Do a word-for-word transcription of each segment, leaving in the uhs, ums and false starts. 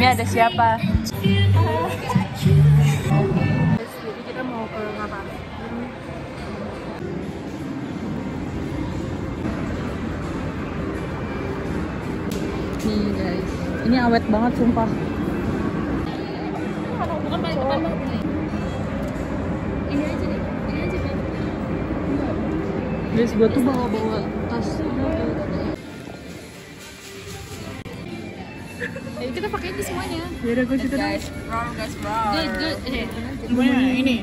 Ini ada siapa? Jadi kita mau ke Amatir. Nih guys, ini awet banget sumpah. Bukan paling depan banget nih. Ini aja nih, ini aja kan. Guys, gue tuh bawa-bawa tas. Jadi kita pakai ini semuanya. Ya udah gue juga Guys, roll guys, roll. Good, good. Eh, Gimana ini?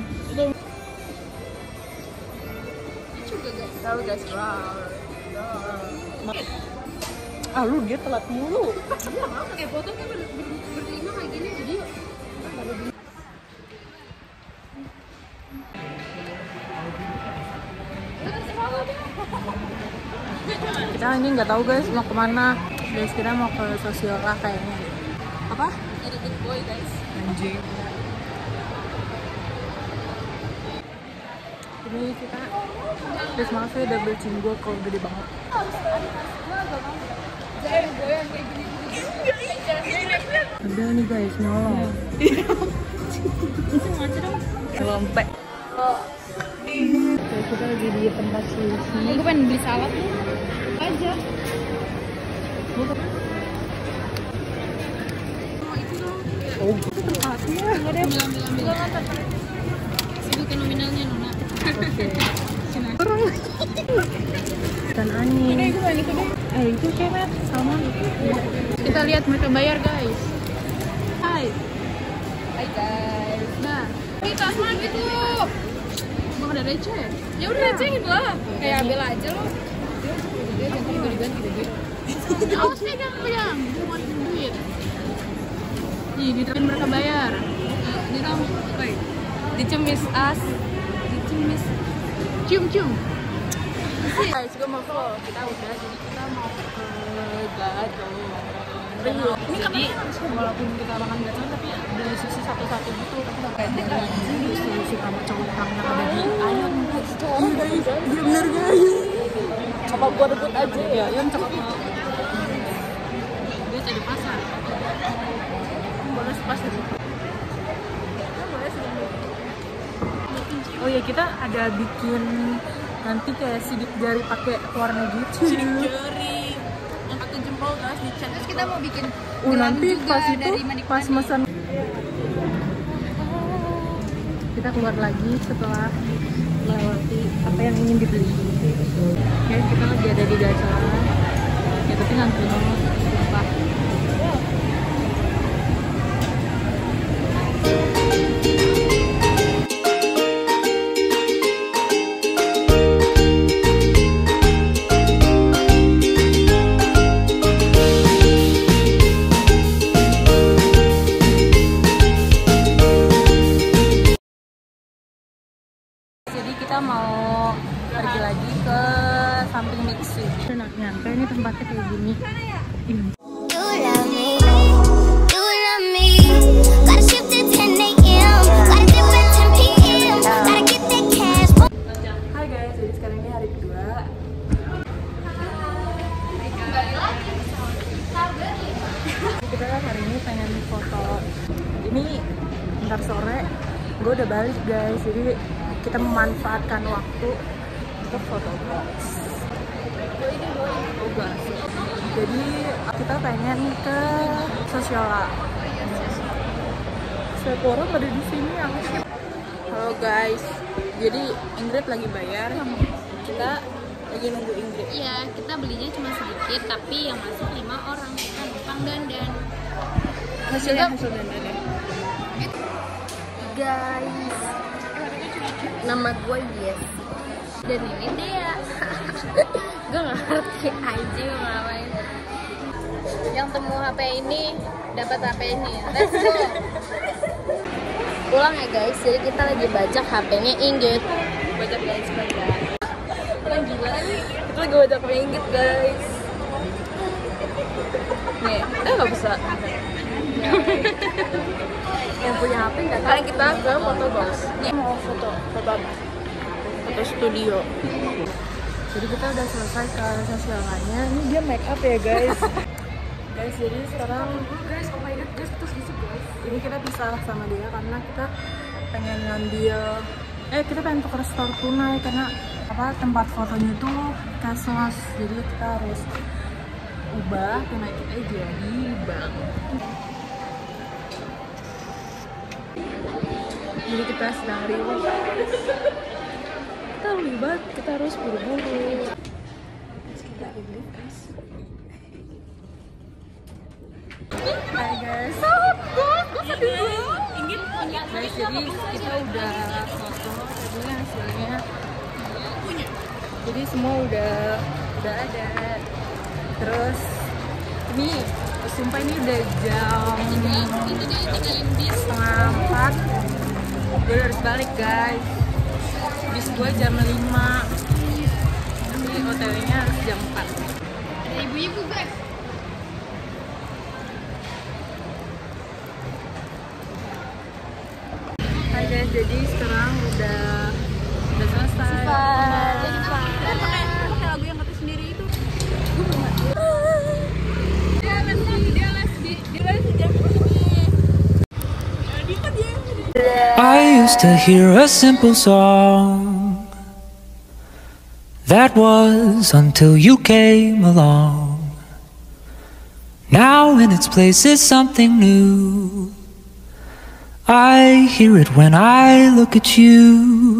juga guys. Roll guys, roll. Ah lu dia telat mulu. Kayak fotonya ber berlima kayak gini jadi. Kita ini nggak tahu guys mau kemana. Guys kita mau ke sosial lah kayaknya. Apa? Ada good boy guys. Anjing. Ini kita. Guys maaf ya double chin gue kalau gede banget. Jangan goyang kayak gini. Ada nih guys nyolong. Itu ngaca dong. Lompek. Oke, kita lagi di tempat sushi. Gue pengen beli salad tuh. Aja. Oh, itu tempatnya. Enggak deh. Ambil, ambil, ambil. Sebutkan nominalnya, Nona. Oke. Dan Ani. Udah, itu kan itu deh. Eh, itu kemet sama. Kita lihat mereka bayar, guys. Hai. Hai, guys. Nah, ini tas mana gitu? Emang ada receh? Ya udah recehin lah. Kayak ambil aja lo. Dia jangan diganti deh. Awas nih kan yang cuma duit. Ih, diterapin mereka bayar. Ini dong, woi. Dicemis as, dicemis. Cium-cium. Guys, gue mau vlog. Kita udah, jadi kita mau ke Gadon. Ini jadi walaupun kita makan Gadon, tapi beli sushi satu-satu gitu. Tapi gak kayak beli sushi sama cowok tangan ada di ayam. Iya guys, iya bener guys. Coba gua rebut aja ya, ayam cakep banget. Dia cari pasar. Boleh pas dulu. Oh ya kita ada bikin nanti kayak sidik jari pakai warna gitu. Sidik jari. Yang pakai jempol guys di chat. Terus kita mau bikin Uh, nanti pas itu pas pesan kita keluar lagi setelah melewati apa yang ingin dibeli. Oke, kita lagi ada di Gacalan. Ya tapi ngantri banget, sumpah. Kita mau pergi lagi ke samping mixi. Enak nyampe ini tempatnya kayak gini. Ini. Hai guys, jadi sekarang ini hari kedua. Kita hari ini pengen foto. Ini ntar sore gue udah balik guys, jadi kita memanfaatkan waktu untuk foto box. Jadi kita pengen ke Sosiola. Sephora pada di sini aku. Halo guys, jadi Ingrid lagi bayar, kita lagi nunggu Ingrid. Iya, kita belinya cuma sedikit, tapi yang masuk lima orang. Kita numpang dandan. Hasilnya hasil dandannya. Guys, nama gue Yes dan ini dia. Gue nggak ngerti aja mau ngapain. Yang temu H P ini dapat H P ini. Let's go. Pulang ya guys. Jadi kita lagi bajak H P-nya Inggit. Bajak guys, bajak. Orang gila nih. Kita lagi bajak H P Inggit guys. Nih, eh nggak bisa. Yang punya H P nggak tahu. Kita ke foto box. Mau foto, foto apa? Foto studio. Jadi kita udah selesai ke sosialnya. Ini dia make up ya guys. Guys, jadi sekarang guys, oh my god guys, terus gitu guys. Ini kita pisah sama dia karena kita pengen ngambil eh kita pengen tukar store tunai karena apa tempat fotonya tuh cashless, jadi kita harus ubah tunai kita jadi bank. Jadi kita sedang ribut. Kita ribet, kita harus buru-buru. Terus kita ribut guys. Hai guys. Guys, jadi kita udah foto, tadi hasilnya punya. Jadi semua udah udah ada. Terus ini sumpah ini udah jam setengah empat. Gue harus balik guys. Bis gue jam lima. Tapi hotelnya harus jam empat. Ada ibu-ibu guys. Hai guys, jadi sekarang udah udah selesai. Jadi kita pakai pakai lagu yang kata sendiri itu. Dia les dia les di dia les di jam ini. I used to hear a simple song. That was until you came along. Now in its place is something new. I hear it when I look at you.